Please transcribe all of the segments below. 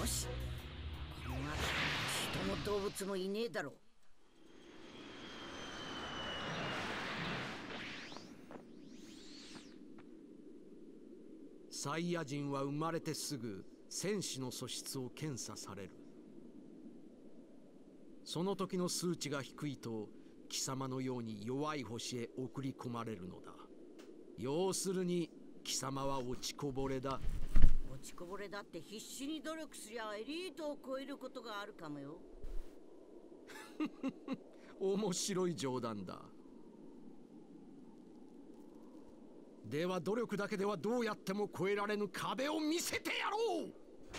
よし、この中人も動物もいねえだろう。 サイヤ人は生まれてすぐ戦士の素質を検査される。その時の数値が低いと貴様のように弱い星へ送り込まれるのだ。要するに貴様は落ちこぼれだ。 落ちこぼれだって必死に努力すりゃエリートを超えることがあるかもよ。 面白い冗談だ。では努力だけではどうやっても越えられぬ壁を見せてやろう。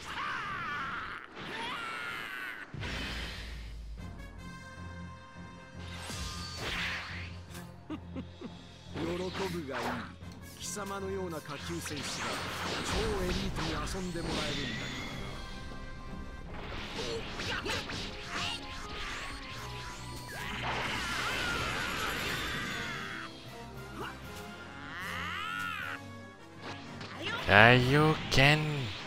喜ぶがいい。貴様のような下級戦士が超エリートに遊んでもらえるんだから。You can.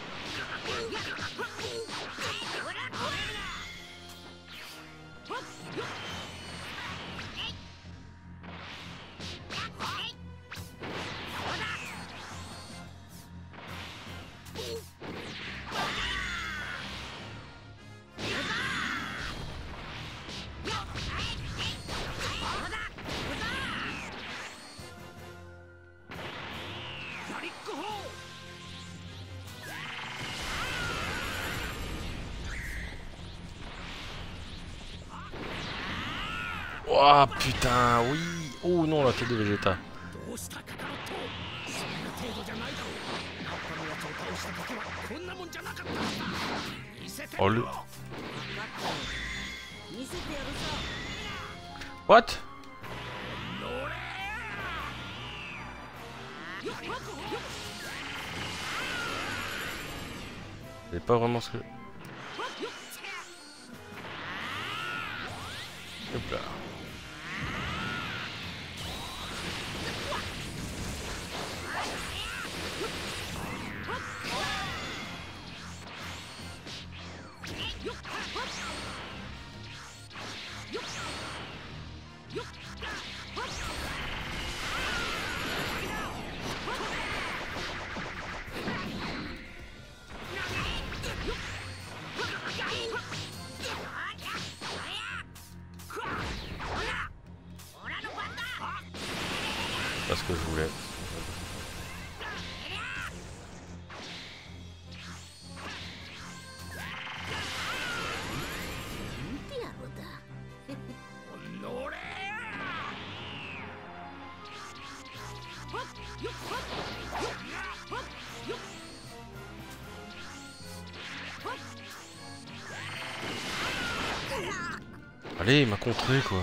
Oh putain, oui. Oh non, la tête de Vegeta. Oh le... What? C'est pas vraiment ce que... Hop là. C'est pas ce que je voulais. Allez, il m'a contré quoi.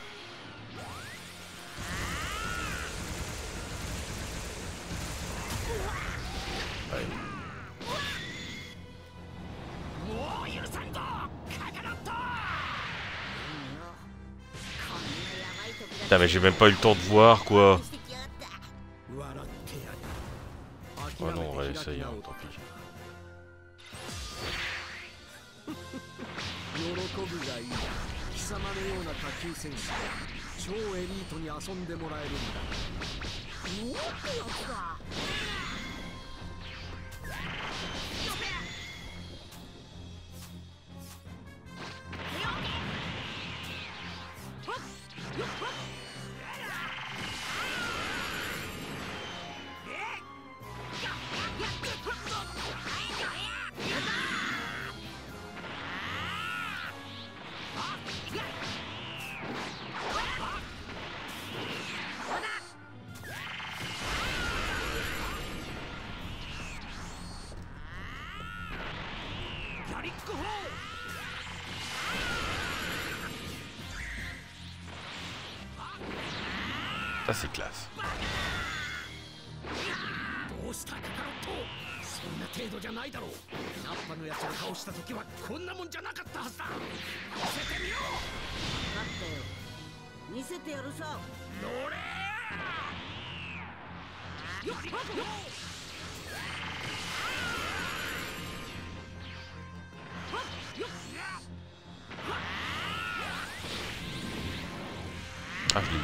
Putain, mais j'ai même pas eu le temps de voir quoi. Oh non, on va essayer, hein, tant pis. Ça c'est classe. Ah, je l'ai eu.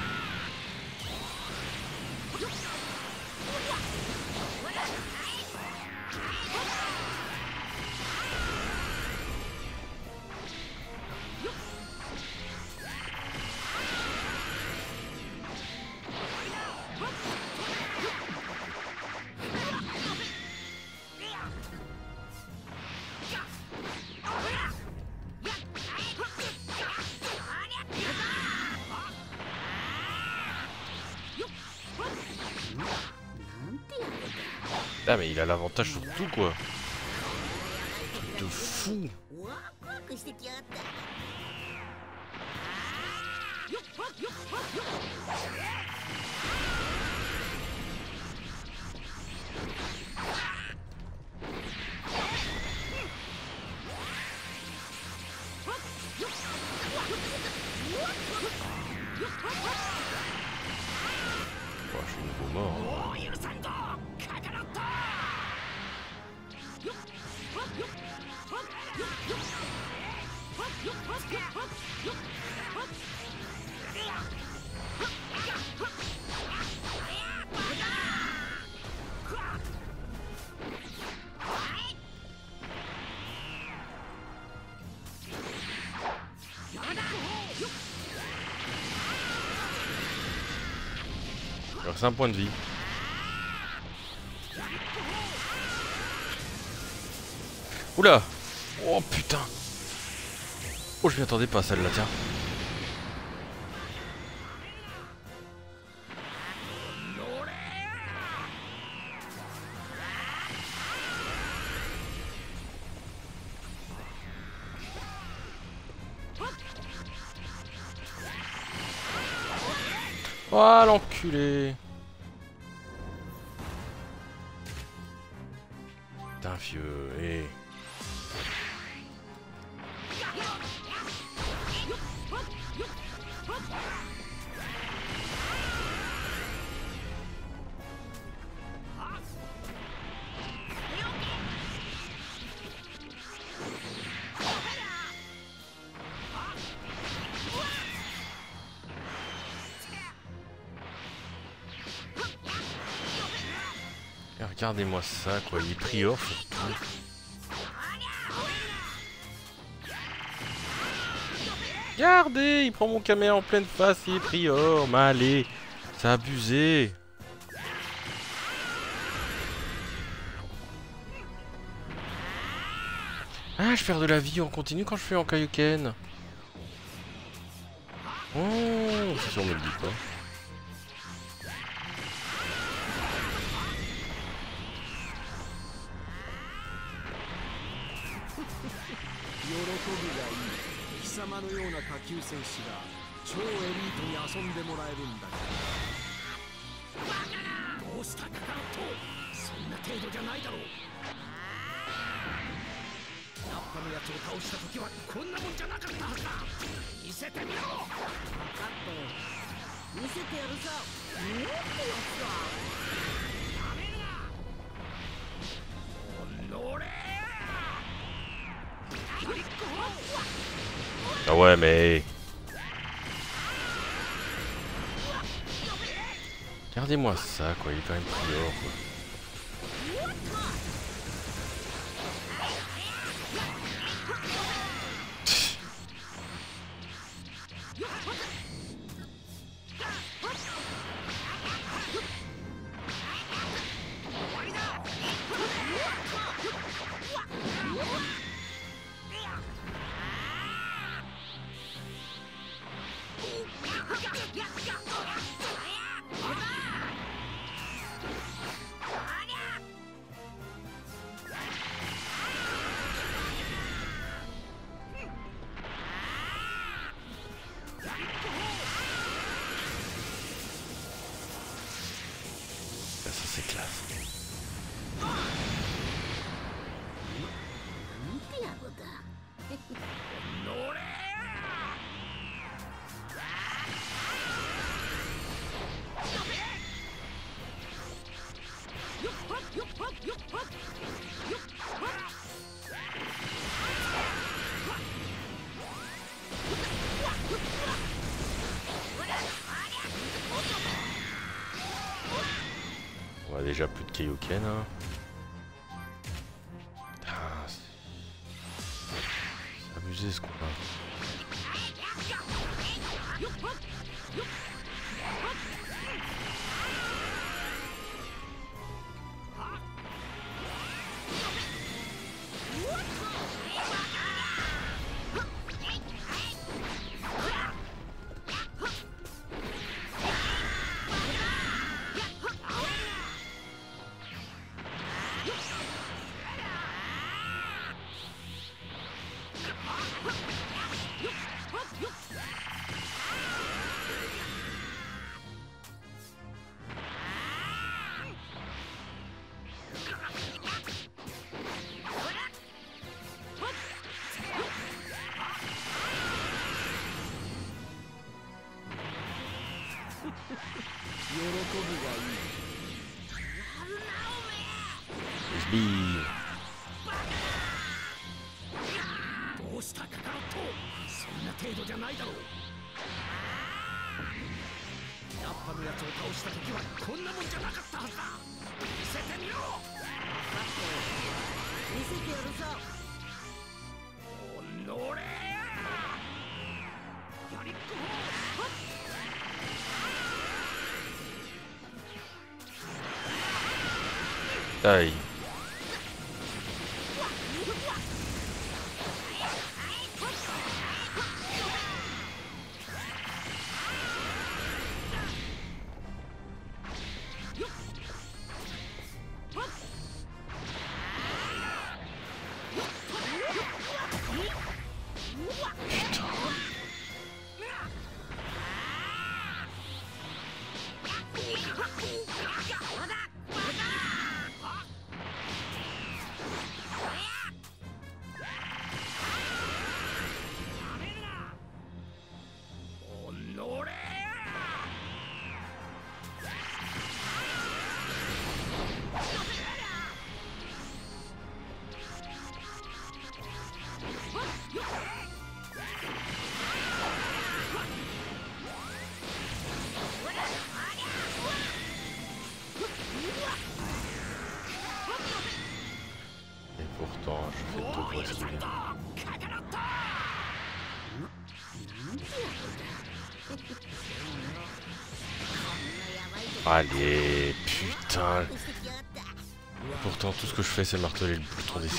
Ah mais il a l'avantage sur tout quoi. Truc de fou. ワクワクしてきやがった。 Oh, je suis nouveau mort. Il reste un point de vie. Oula! Oh putain! Oh, je m'y attendais pas celle-là, tiens. Oh l'enculé! Putain vieux, hé! Regardez-moi ça quoi, il est prior surtout. Regardez, il prend mon caméra en pleine face, il est prior, mais allez, c'est abusé. Ah, je perds de la vie en continu quand je fais en Kaioken. Oh, c'est sûr, on me le dit pas. Ah ouais mais... Regardez-moi ça quoi, il est quand même prior quoi. déjà plus de Kaioken. Hein. Ah, c'est abusé ce combat. Bisbee. どうしたカカロット、そんな程度じゃないだろう。ラッパのやつを倒した時はこんなもんじゃなかったはずだ。見せてみろ。 見せてやるさ。 おのれやりっこ Aïe. Pourtant, je fais tout pour esquiver. Allez, putain. Pourtant, tout ce que je fais, c'est marteler le bouton d'esquive.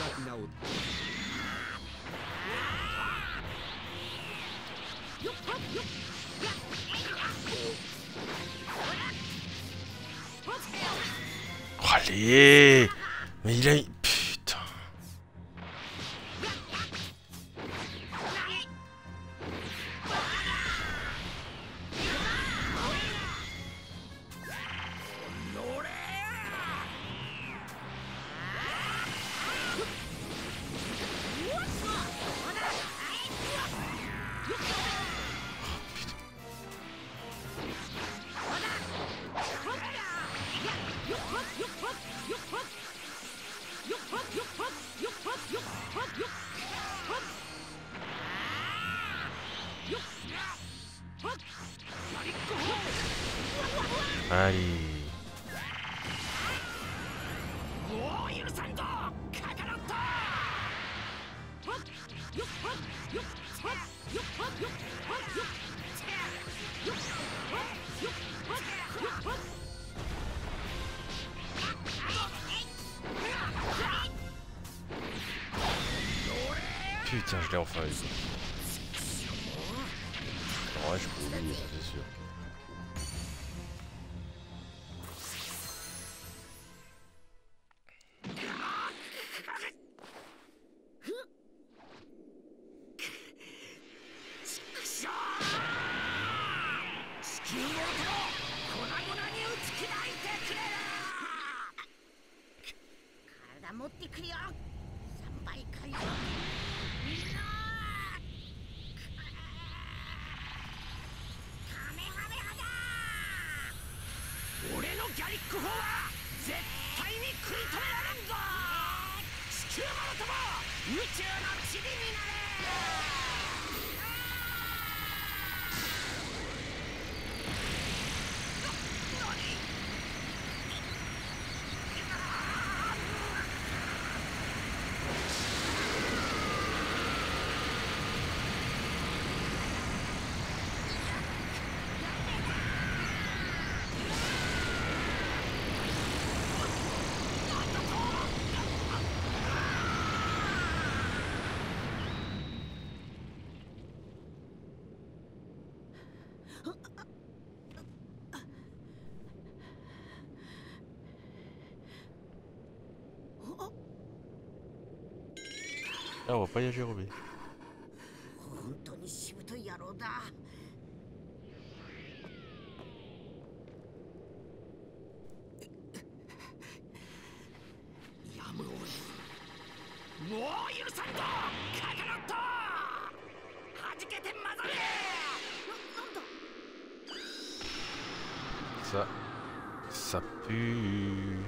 Allez. Mais il a... Putain. Allez. Putain, je l'ai enfin eu. Ouais, je peux oublier, c'est sûr. Ah, on va pas y agir, Robé. 本当にしぶとい野郎だ。 やむを得ん。もう許さんぞカカロット。はじけて混ざれ。 Ça pue.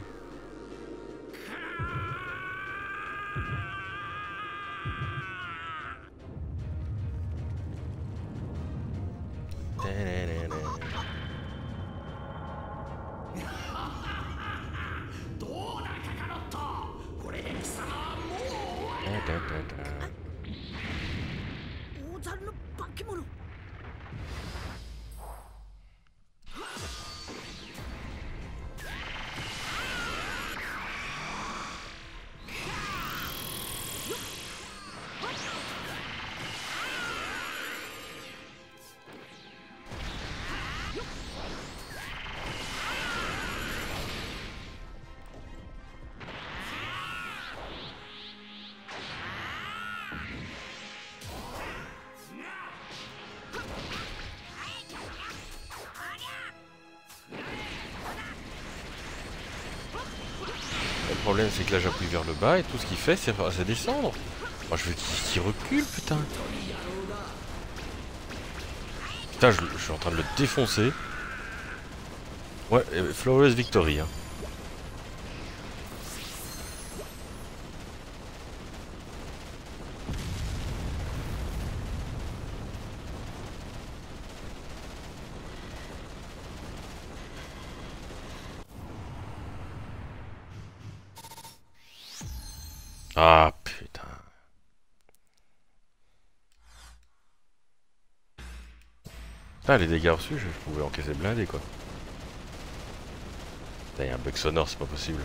Da, da, da. 大猿の化け物。 Le problème c'est que là j'appuie vers le bas et tout ce qu'il fait c'est descendre. Moi je veux qu'il recule putain. Putain je suis en train de le défoncer. Ouais, Flawless Victory hein. Ah putain. Putain les dégâts reçus je pouvais encaisser blindé quoi. Putain y'a un bug sonore c'est pas possible.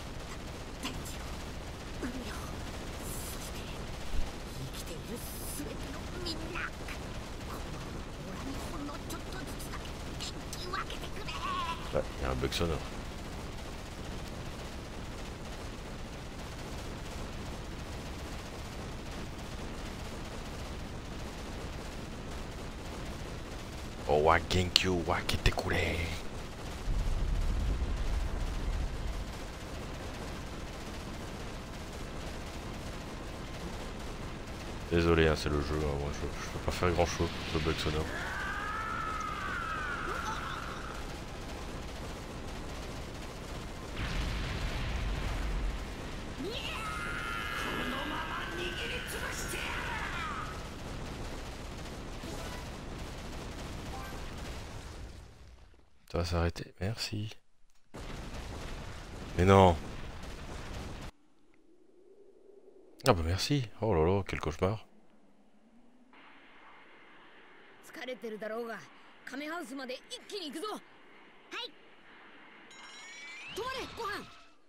みんな、このオラにほんのちょっとずつだけ元気分けてくれ。 Ouais, y'a un bug sonore. Oh wa Genkyu wa Kitekure. Désolé, hein, c'est le jeu, hein, moi je peux pas faire grand chose pour ce bug sonore. Ça va s'arrêter, merci. Mais non. Ah bah merci. Oh là là, quel cauchemar. 疲れてるだろうが、カメハウスまで一気に行くぞ。はい。止まれ、ご飯。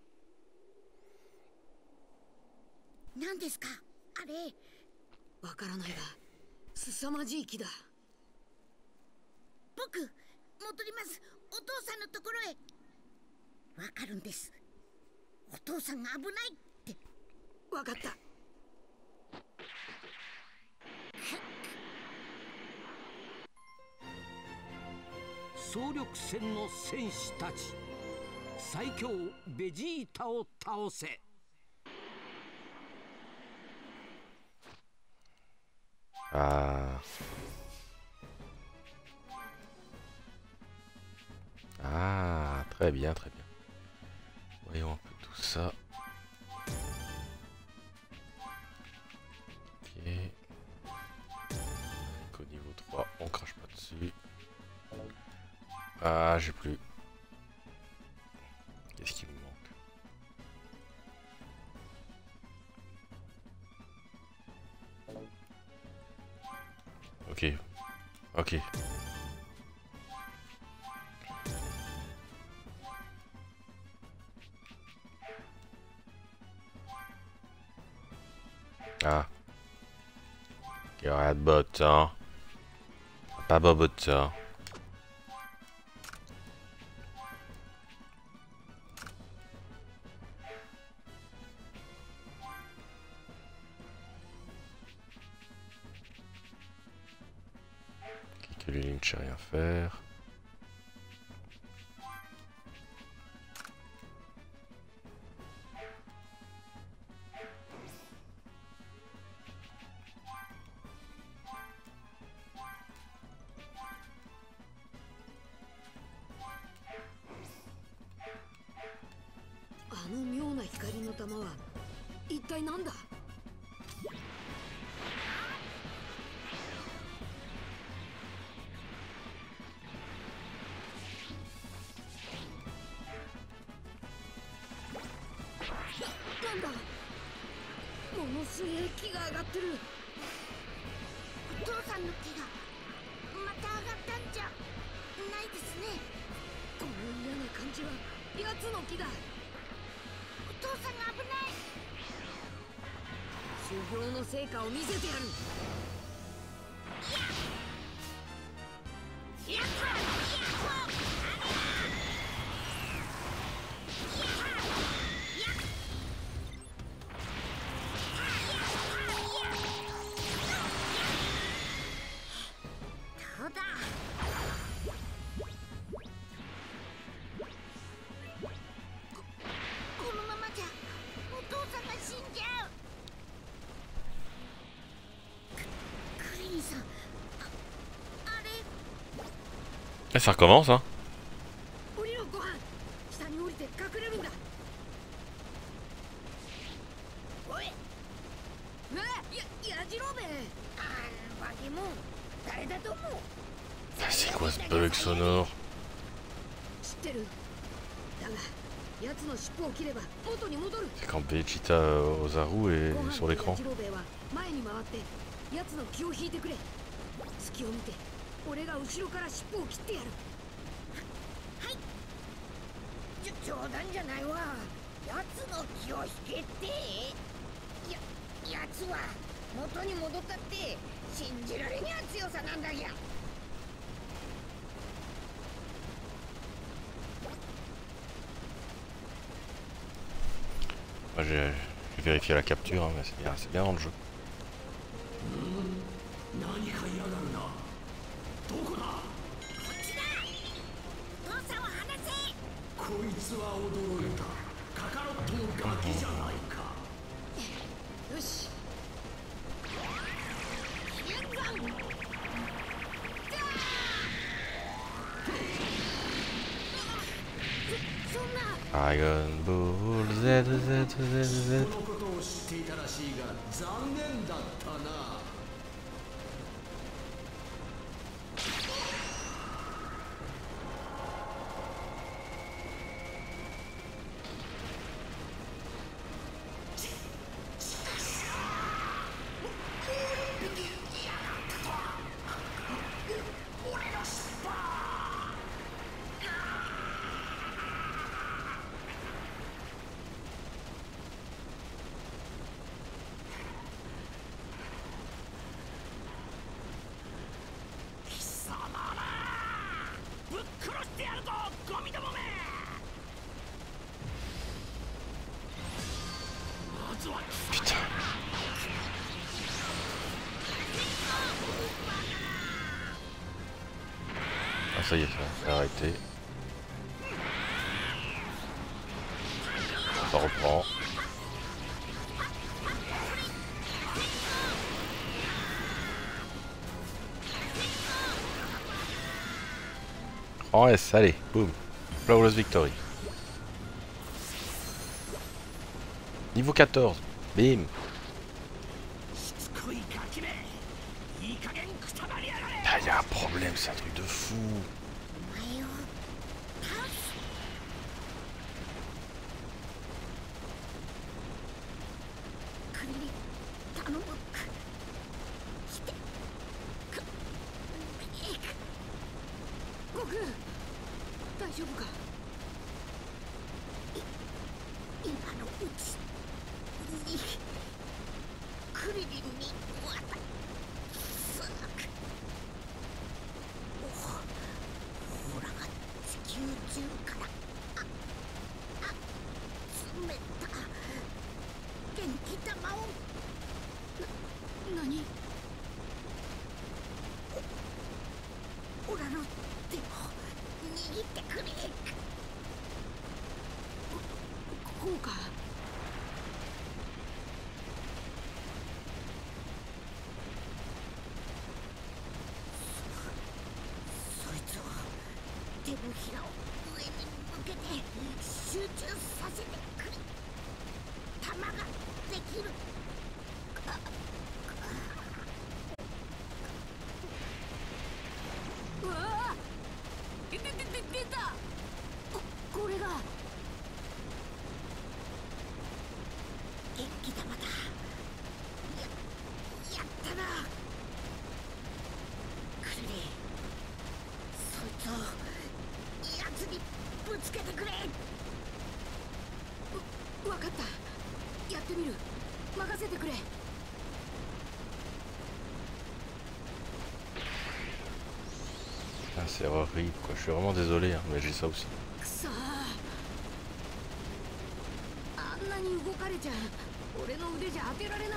何ですかあれ。 わからないが、凄まじい木だ。 僕戻ります。お父さんのところへ。わかるんです。お父さんが危ないって。 わかった。 総力戦の戦士たち、最強ベジータを倒せ。 Ah. Ah, très bien, très bien. Voyons un peu tout ça. Ok. Donc, au niveau 3, on crache pas dessus. Ah, j'ai plus. Qu'est-ce qui me manque? Ok. Ok. Ah. Regarde bot, hein. Pas bobot, ça. Lui, ne sait rien faire. 成果を見せてやる。 Et ça recommence, hein. C'est quoi ce bug sonore? C'est quand Vegeta Ozaru est sur l'écran. 俺が後ろから尻尾を切ってやる。はい。冗談じゃないわ。奴の気を引けって。奴は元に戻ったって信じられにゃ強さなんだや。 Moi, j'ai vérifié la capture, hein, mais c'est bien dans le jeu. どこだ？こっちだ。お父さんを離せ。こいつは驚いた。カカロットのガキじゃないか。 よし。そんな。 Dragon Ball Z Z Z Z。 このことを知っていたらしいが残念だったな。 Putain. Ah ça y est, ça a arrêté. Ça reprend. En S, allez, boum. Flawless Victory. Niveau 14, bim. Ah, y a un problème, c'est un truc de fou. ひらを上に向けて集中させてくれ。弾ができる。 うわあ、出た。これが元気玉だ。やったな。クリリン、そいつをやつにぶつけてくれ。 わかった。やってみる。任せてくれ。 Ah, c'est horrible quoi, je suis vraiment désolé, hein, mais j'ai ça aussi. くそー、あんなに動かれちゃ俺の腕じゃ当てられない。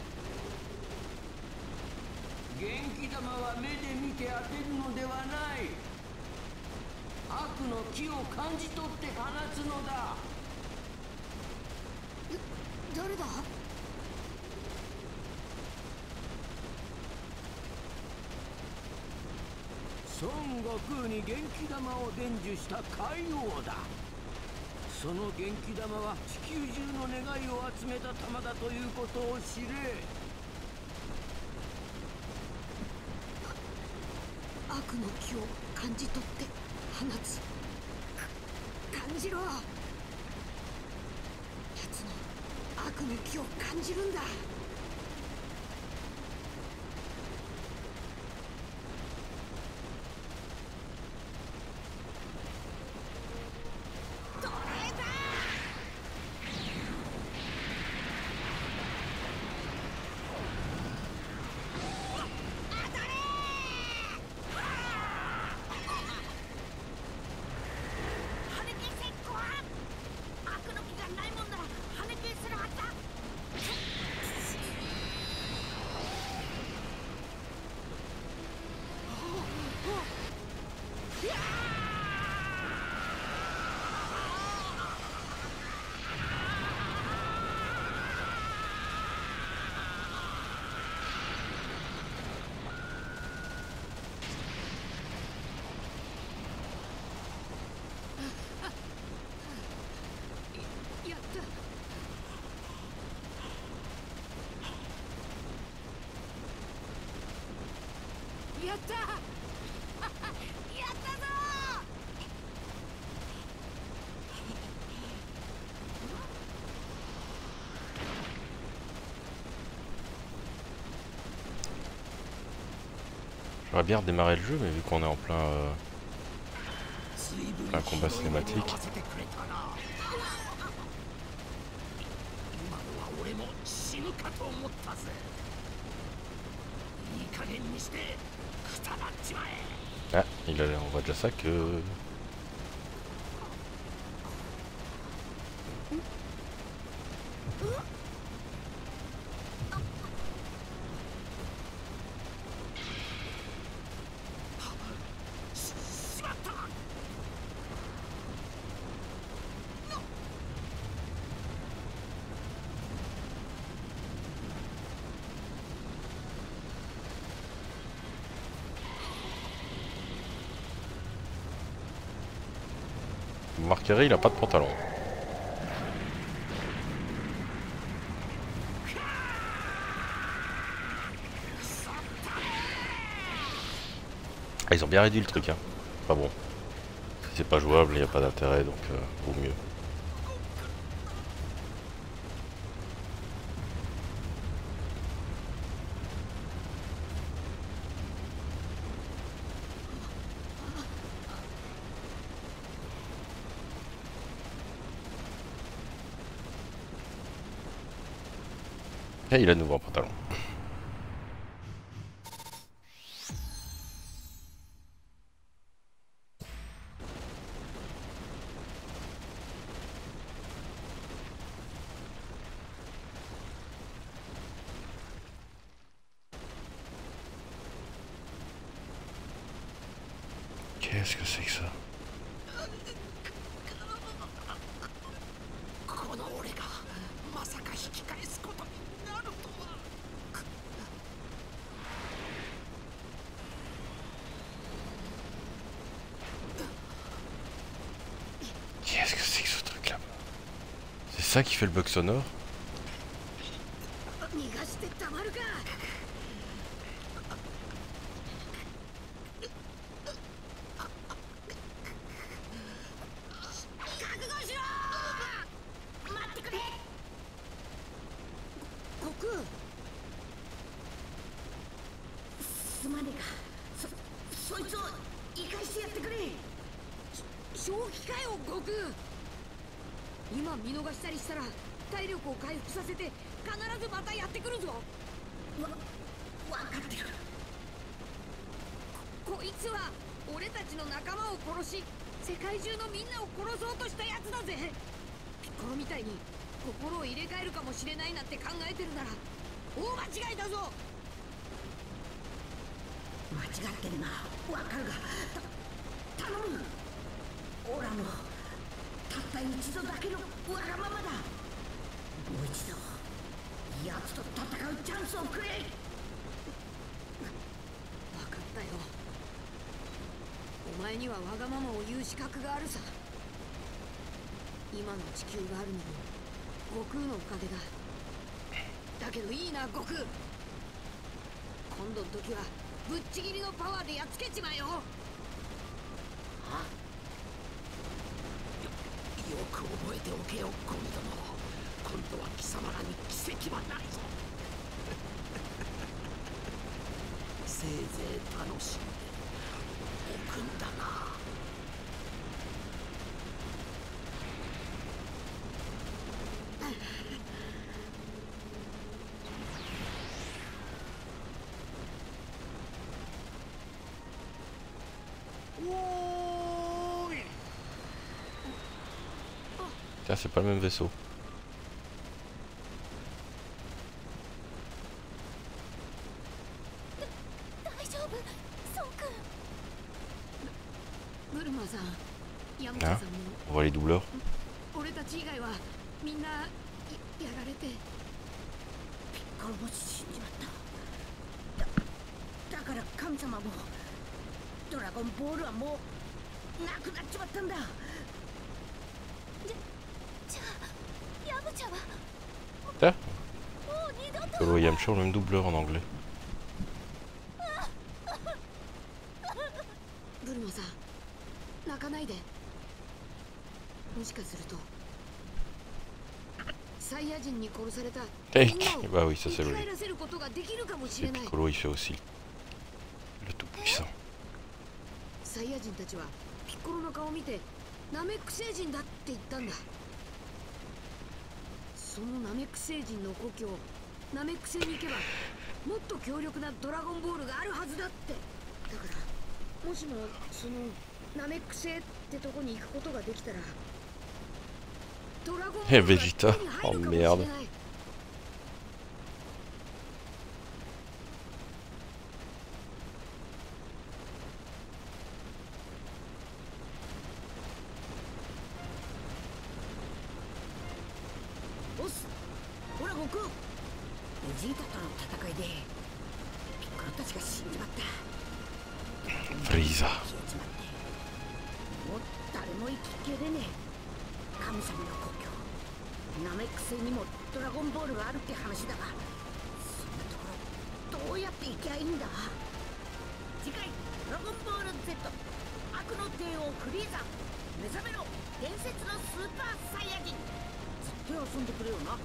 元気玉は目で見て当てるのではない。悪の気を感じ取って放つのだ。 誰だ？ 孫悟空に元気玉を伝授した海王だ。その元気玉は地球中の願いを集めた玉だということを知れ。 悪の気を感じ取って放つ。感じろ。奴の悪の気を感じるんだ。やったやったぞ J'aurais bien redémarré le jeu, mais vu qu'on est en plein combat cinématique. あ、il a l'air, on voit déjà ça que... Vous remarquerez, il a pas de pantalon. Ah, ils ont bien réduit le truc, hein. Enfin bon, si c'est pas jouable, il n'y a pas d'intérêt, donc vaut mieux. Et il a de nouveau un pantalon. Qu'est-ce que c'est que ça? ça qui fait le bug sonore. 逃がしてたまるか。覚悟しろー。待ってくれ。悟空。すまねえか。そいつを生かしてやってくれ。正気かよ悟空。今見逃したりしたら体力を回復させて必ずまたやってくるぞ。分かってる。こいつは俺たちの仲間を殺し世界中のみんなを殺そうとしたやつだぜ。ピッコロみたいに心を入れ替えるかもしれないなんて考えてるなら大間違いだぞ。間違ってるな。分かるが頼む。オラのたった一度だけのわがままだ。もう一度奴と戦うチャンスをくれ。分かったよ。お前にはわがままを言う資格があるさ。今の地球があるのも悟空のおかげだ。だけどいいな悟空。今度の時はぶっちぎりのパワーでやっつけちまえよ。はよく覚えておけよゴミども。今度は貴様らに奇跡はないぞ。せいぜい楽しんでおくんだな。 Tiens, c'est pas le même vaisseau. ブルマさん、ヤム Hein チャさんも On voit les doubleurs. 俺たち以外はみんなやられて。ピッコロも死んじまった。だから神様もドラゴンボールはもうなくなっちまったんだ。じゃあヤムチャは Tiens, もう二度と。 Piccolo et Yamcha ont le même doubleur en anglais. ブルマさん、泣かないで。もしかするとサイヤ人に殺された Hey, みんなを bah oui, ça 生 c'est き logique. 返らせることができるかもし Et れない。 Piccolo il fait aussi le tout puissant. サイヤ人たちはピッコロの顔を見てナメック星人だって言ったんだ。そのナメック星人の故郷ナメック星に行けばもっと強力なドラゴンボールがあるはずだって。だからもしもそのナメック星ってとこに行くことができたらドラゴンボー Eh ルが手 Vegeta, に oh 入るかもしれない。 merde. ボス、ほら悟空。ベジータとの戦いでピッコロたちが死んじまった。 Frieza. 消えちまってもう誰も生ききれねえ。神様の故郷ナメック星にもドラゴンボールがあるって話だが、そんなところどうやって行きゃいいんだ。次回ドラゴンボール Z 悪の帝王フリーザ目覚めろ伝説のスーパーサイヤ人。ずっと遊んでくれよな。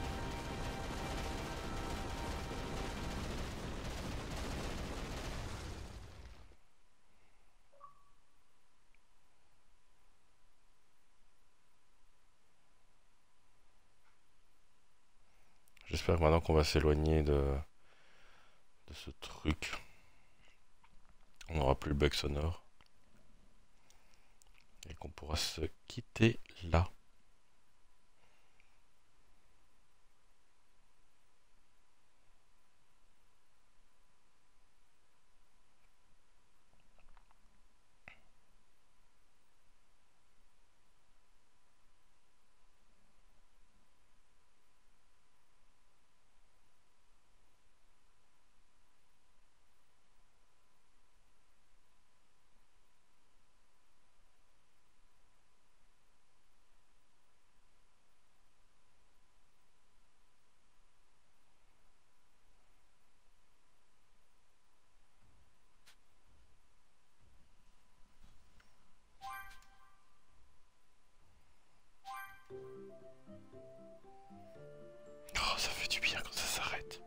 J'espère que maintenant qu'on va s'éloigner de ce truc, on n'aura plus le bug sonore. Et qu'on pourra se quitter là. Arrête.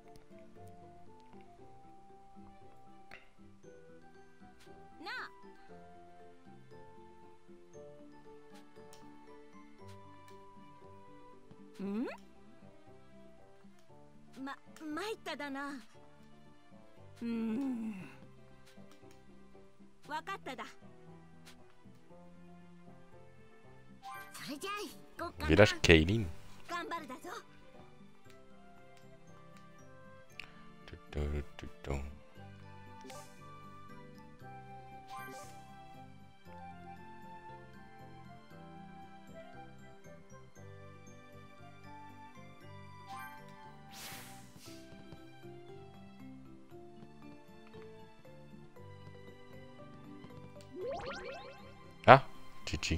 参っただな。わかっただ。それじゃあ行こうかな。 Village Kaylin. 頑張るだぞ。 Ah, Chichi.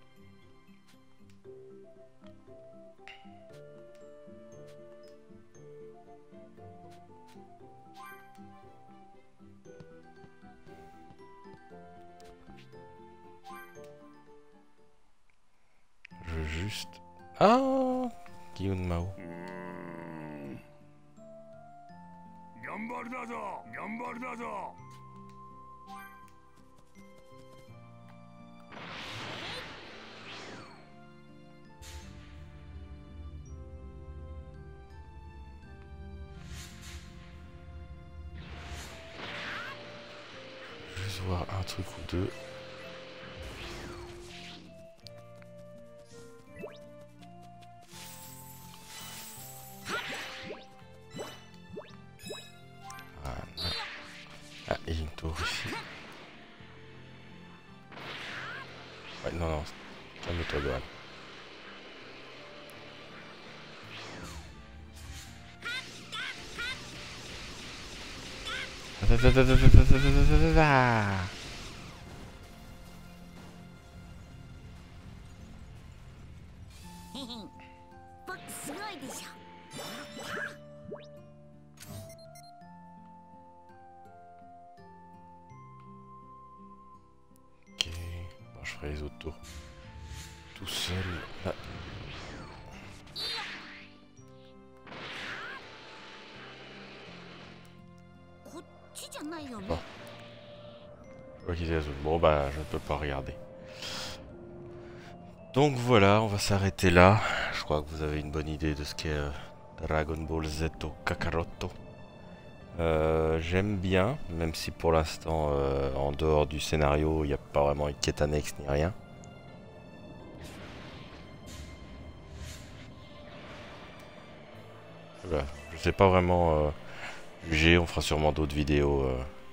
Je veux juste... Ah, Guillaume Mao. 頑張るだぞ、頑張るだぞ。 Juste voir un truc ou deux. Ah, et une tour ici. Ouais, non, non. Calme-toi, Gohan. 僕すごいでしょ。 Ok, bon, je ferai les autres tours tout seul. Là. Bon. Je vois qu'ils azul. Bon bah je ne peux pas regarder. Donc voilà, on va s'arrêter là. Je crois que vous avez une bonne idée de ce qu'est Dragon Ball Z Kakaroto. J'aime bien, même si pour l'instant, en dehors du scénario, il n'y a pas vraiment une quête annexe ni rien. Voilà. Je sais pas vraiment juger, on fera sûrement d'autres vidéos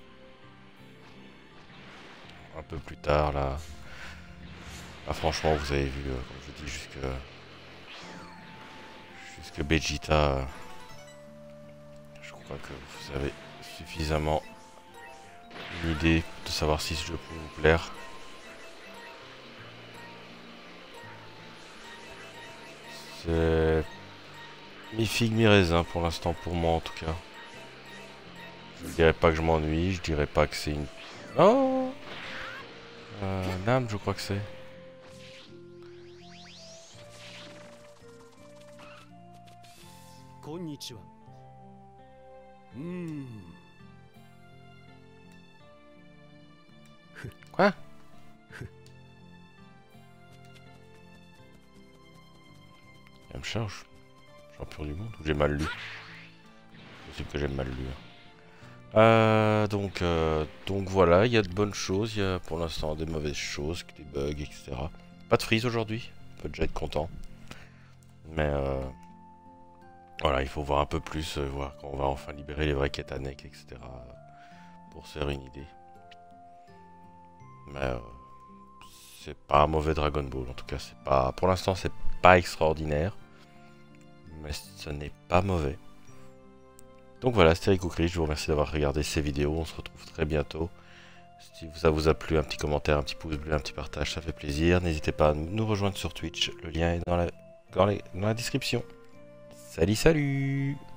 un peu plus tard là. Ah, franchement, vous avez vu, comme je dis, jusque Vegeta. Je crois que vous avez suffisamment une idée de savoir si ce jeu peut vous plaire. C'est mi-figue, mi-raisin pour l'instant, pour moi en tout cas. Je dirais pas que je m'ennuie, je dirais pas que c'est une... Oh Nam, je crois que c'est... Konnichiwa. Quoi? Elle me charge. Champion du monde ou j'ai mal lu? C'est possible que j'ai mal lu. Donc voilà, il y a de bonnes choses, il y a pour l'instant des mauvaises choses, des bugs, etc. Pas de freeze aujourd'hui, on peut déjà être content. Mais voilà, il faut voir un peu plus, voir quand on va enfin libérer les vraies quêtes annexes, etc. Pour se faire une idée. Mais c'est pas un mauvais Dragon Ball, en tout cas c'est pas. Pour l'instant c'est pas extraordinaire. Mais ce n'est pas mauvais. Donc voilà, c'était Rico Chris, je vous remercie d'avoir regardé ces vidéos, on se retrouve très bientôt. Si ça vous a plu, un petit commentaire, un petit pouce bleu, un petit partage, ça fait plaisir. N'hésitez pas à nous rejoindre sur Twitch, le lien est dans la description. Salut, salut!